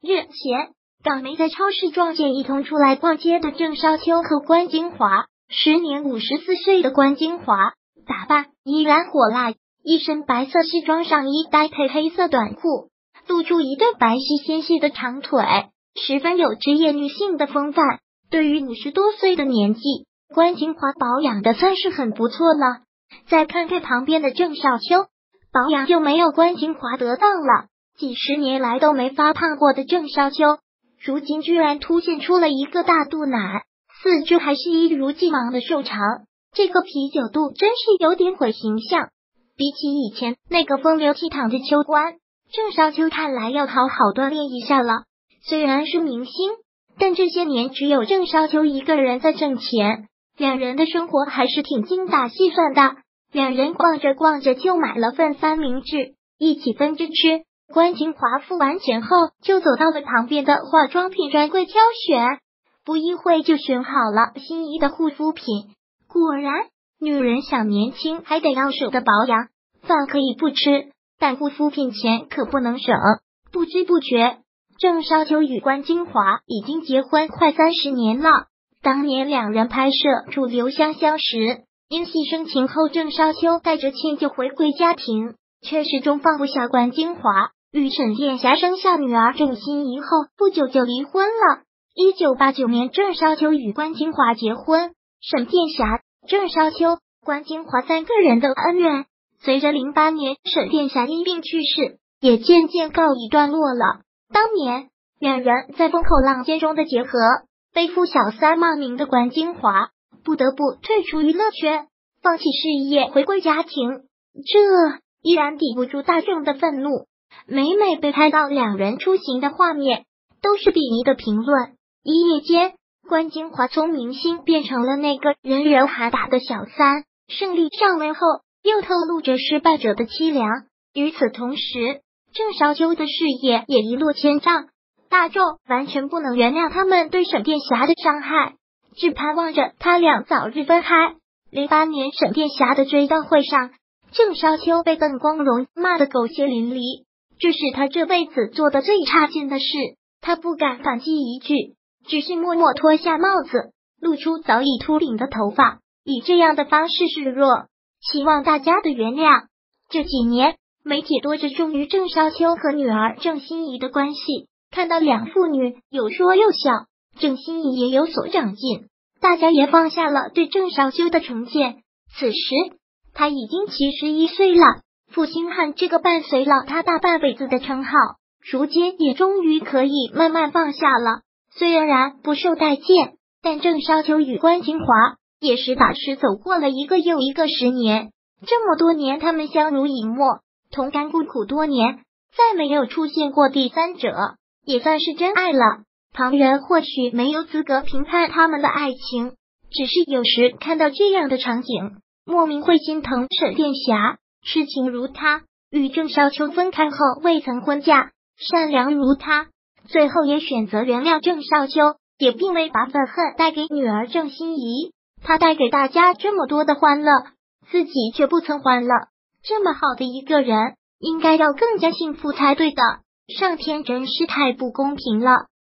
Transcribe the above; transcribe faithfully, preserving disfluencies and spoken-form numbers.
日前，港媒在超市撞见一同出来逛街的郑少秋和关金华。时年五十四岁的关金华打扮依然火辣，一身白色西装上衣搭配黑色短裤，露出一对白皙纤细的长腿，十分有职业女性的风范。对于五十多岁的年纪，关金华保养的算是很不错了。再看看旁边的郑少秋，保养就没有关金华得当了。几十年来都没发胖过的郑少秋，如今居然凸现出了一个大肚腩，四肢还是一如既往的瘦长，这个啤酒肚真是有点毁形象。比起以前那个风流倜傥的秋官，郑少秋看来要好好锻炼一下了。虽然是明星，但这些年只有郑少秋一个人在挣钱，两人的生活还是挺精打细算的。两人逛着逛着就买了份三明治，一起分着吃。关金华付完钱后，就走到了旁边的化妆品专柜挑选，不一会就选好了心仪的护肤品。果然，女人想年轻还得要舍得保养，饭可以不吃，但护肤品钱可不能省。不知不觉，郑少秋与关金华已经结婚快三十年了。当年两人拍摄《楚留香香》时，因牺牲情后郑少秋带着歉疚回归家庭，却始终放不下关金华。与沈殿霞生下女儿郑欣宜后，不久就离婚了。一九八九年，郑少秋与关金华结婚，沈殿霞、郑少秋、关金华三个人的恩怨，随着零八年沈殿霞因病去世，也渐渐告一段落了。当年两人在风口浪尖中的结合，背负小三骂名的关金华不得不退出娱乐圈，放弃事业，回归家庭，这依然抵不住大众的愤怒。每每被拍到两人出行的画面，都是鄙夷的评论。一夜间，关金华从明星变成了那个人人喊打的小三，胜利上位后又透露着失败者的凄凉。与此同时，郑少秋的事业也一落千丈，大众完全不能原谅他们对沈殿霞的伤害，只盼望着他俩早日分开。零八年沈殿霞的追悼会上，郑少秋被邓光荣骂得狗血淋漓，这是他这辈子做的最差劲的事。他不敢反击一句，只是默默脱下帽子，露出早已秃顶的头发，以这样的方式示弱，希望大家的原谅。这几年，媒体多着重于郑少秋和女儿郑欣宜的关系，看到两父女有说有笑，郑欣宜也有所长进，大家也放下了对郑少秋的成见。此时，他已经七十一岁了，负心汉这个伴随了他大半辈子的称号，如今也终于可以慢慢放下了。虽然不受待见，但郑少秋与关金华也实打实走过了一个又一个十年。这么多年，他们相濡以沫，同甘共苦多年，再没有出现过第三者，也算是真爱了。旁人或许没有资格评判他们的爱情，只是有时看到这样的场景，莫名会心疼沈殿霞。痴情如他，与郑少秋分开后未曾婚嫁，善良如他，最后也选择原谅郑少秋，也并未把愤恨带给女儿郑欣宜。他带给大家这么多的欢乐，自己却不曾欢乐。这么好的一个人，应该要更加幸福才对的。上天真是太不公平了。